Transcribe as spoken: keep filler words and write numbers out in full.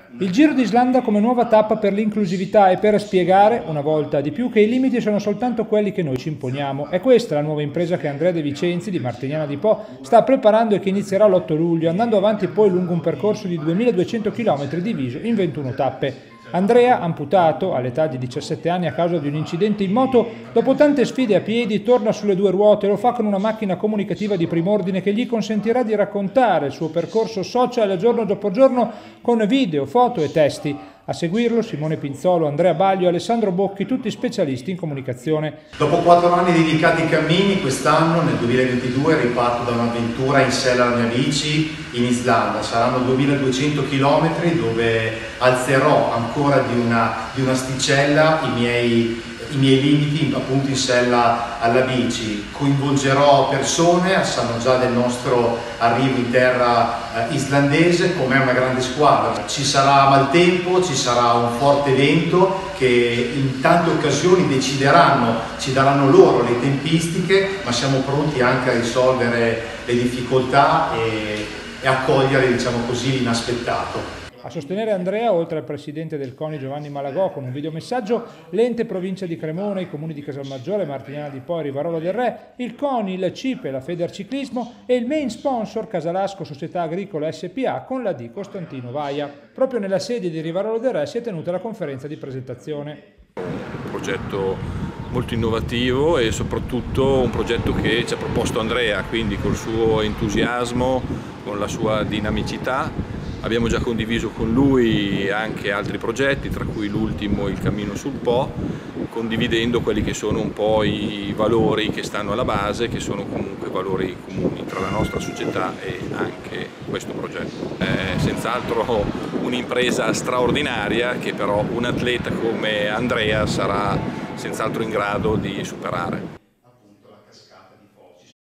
Il Giro d'Islanda come nuova tappa per l'inclusività e per spiegare, una volta di più, che i limiti sono soltanto quelli che noi ci imponiamo. È questa la nuova impresa che Andrea De Vicenzi, di Martignana di Po, sta preparando e che inizierà l'otto luglio, andando avanti poi lungo un percorso di duemiladuecento chilometri diviso in ventuno tappe. Andrea, amputato all'età di diciassette anni a causa di un incidente in moto, dopo tante sfide a piedi torna sulle due ruote e lo fa con una macchina comunicativa di prim'ordine che gli consentirà di raccontare il suo percorso social giorno dopo giorno con video, foto e testi. A seguirlo Simone Pinzolo, Andrea Baglio e Alessandro Bocchi, tutti specialisti in comunicazione. Dopo quattro anni dedicati ai cammini, quest'anno nel duemilaventidue riparto da un'avventura in sella alla mia bici in Islanda. Saranno duemiladuecento chilometri dove alzerò ancora di una, di una sticella i miei, i miei limiti appunto in sella alla bici. Coinvolgerò persone, sanno già del nostro arrivo in terra eh, islandese, come è una grande squadra. Ci sarà maltempo, ci sarà un forte vento che in tante occasioni decideranno, ci daranno loro le tempistiche, ma siamo pronti anche a risolvere le difficoltà e, e accogliere, diciamo così, l'inaspettato. A sostenere Andrea, oltre al presidente del CONI Giovanni Malagò con un videomessaggio, l'ente provincia di Cremona, i comuni di Casalmaggiore, Martignana di Po e Rivarolo del Re, il CONI, il CIPE, la Federciclismo e il main sponsor Casalasco Società Agricola S P A con la D Costantino Vaia. Proprio nella sede di Rivarolo del Re si è tenuta la conferenza di presentazione. Un progetto molto innovativo e soprattutto un progetto che ci ha proposto Andrea, quindi col suo entusiasmo, con la sua dinamicità. Abbiamo già condiviso con lui anche altri progetti, tra cui l'ultimo il Cammino sul Po, condividendo quelli che sono un po' i valori che stanno alla base, che sono comunque valori comuni tra la nostra società e anche questo progetto. È senz'altro un'impresa straordinaria che però un atleta come Andrea sarà senz'altro in grado di superare.